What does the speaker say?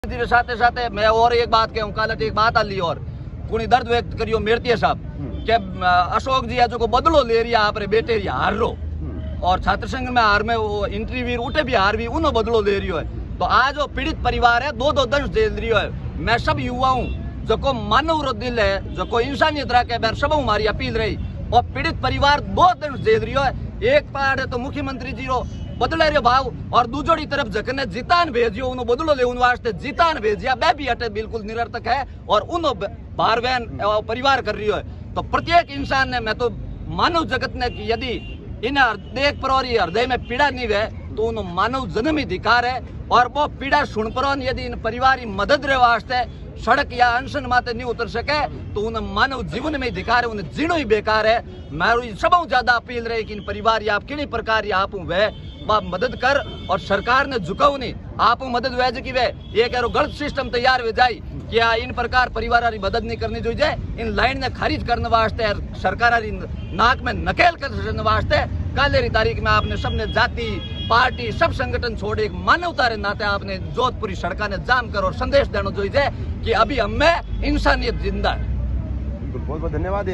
साथे साथे मैं और एक बात कहूँ, कालट एक बात आली और कुणी दर्द व्यक्त करियो मेरती साहब के अशोक जी जो को बदलो ले रही आप रे बेटे हार रो और छात्र संघ में हार में वो इंटरव्यू उठे भी हार भी उन्होंने बदलो ले रही है। तो आज वो पीड़ित परिवार है दो दंश दे रही है। मैं सब युवाओं जो को मानव दिल है जो को इंसानियत रखे बैर सब हमारी अपील रही और पीड़ित परिवार दो दंश दे रही है। एक पार्ट है तो मुख्यमंत्री जी रो बदले रे भाव और दूसरी तरफ जखने जीतान भेजियो उन्होंने बदलो ले उन वास्ते जीतान भेजिया बे भी हटे बिल्कुल निरर्थक है और उन्होंने भार बहन परिवार कर रही है। तो प्रत्येक इंसान ने मैं तो मानव जगत ने कि यदि इन देख पर हृदय में पीड़ा नहीं है तो उन मानव जन्म ही अधिकार है और वो पीड़ा सुन पर यदि इन परिवार की मदद रे वास्ते सड़क या अनशन माते नहीं उतर सके तो उन मानव जीवन में अधिकार है, उन्हें जीणो ही बेकार है। मैं सब ज्यादा अपील रहे कि इन परिवार आप किन प्रकार आप वह मदद कर और सरकार ने झुकाव नहीं आप मदद वह की वे ये कह गलत सिस्टम तैयार हो जाए क्या इन प्रकार परिवार की मदद नहीं करनी चाहिए। इन लाइन ने खारिज करने वास्ते सरकार नाक में नकेल करने वास्ते काले तारीख में आपने सबने जाति पार्टी सब संगठन छोड़े एक मानवता रे नाते आपने जोधपुरी सड़क ने जाम कर और संदेश देना चाहिए कि अभी हमें इंसानियत जिंदा है। बहुत बहुत धन्यवाद।